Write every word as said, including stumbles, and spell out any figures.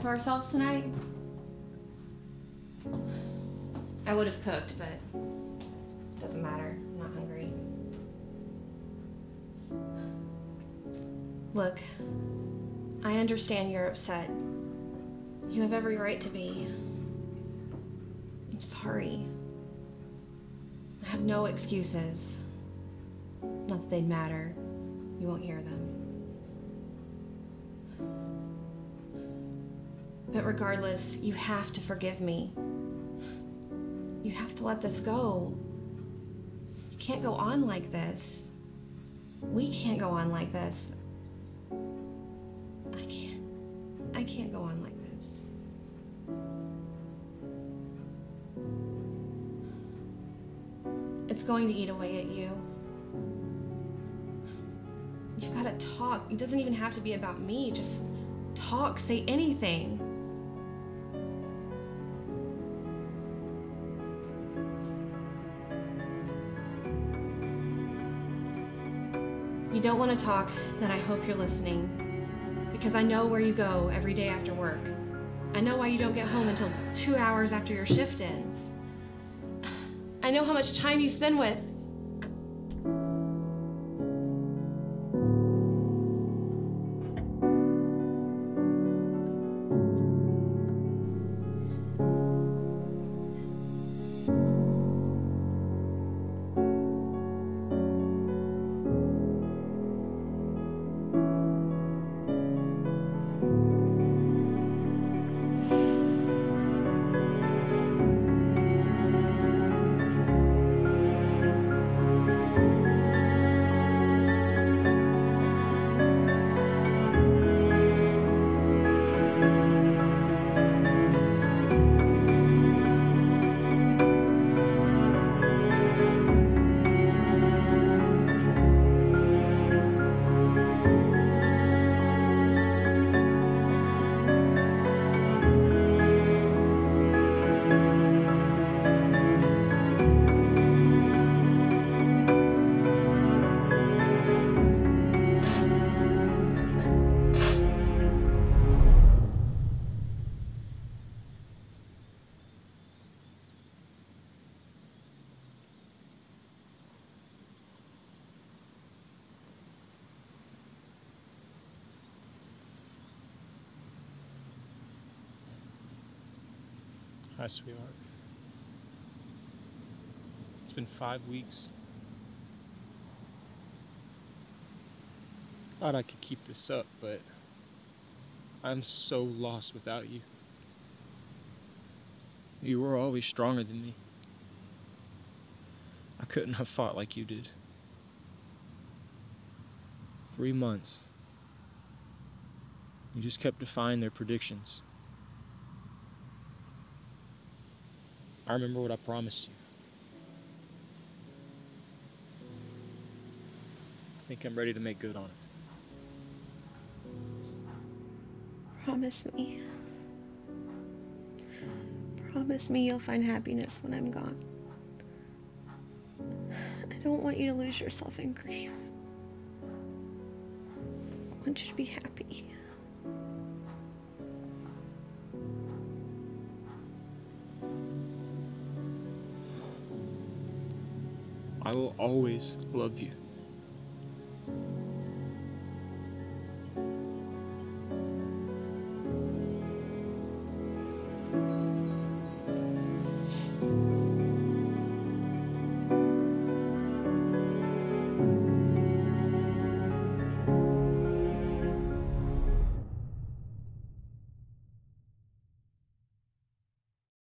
for ourselves tonight? I would have cooked, but it doesn't matter. I'm not hungry. Look, I understand you're upset. You have every right to be. I'm sorry. I have no excuses. Not that they'd matter. You won't hear them. But regardless, you have to forgive me. You have to let this go. You can't go on like this. We can't go on like this. I can't. I can't go on like this. It's going to eat away at you. You've got to talk. It doesn't even have to be about me. Just talk. Say anything. You don't want to talk, then I hope you're listening. Because I know where you go every day after work. I know why you don't get home until two hours after your shift ends. I know how much time you spend with. Hi, sweetheart. It's been five weeks. Thought I could keep this up, but I'm so lost without you. You were always stronger than me. I couldn't have fought like you did. Three months. You just kept defying their predictions. I remember what I promised you. I think I'm ready to make good on it. Promise me. Promise me you'll find happiness when I'm gone. I don't want you to lose yourself in grief. I want you to be happy. I will always love you.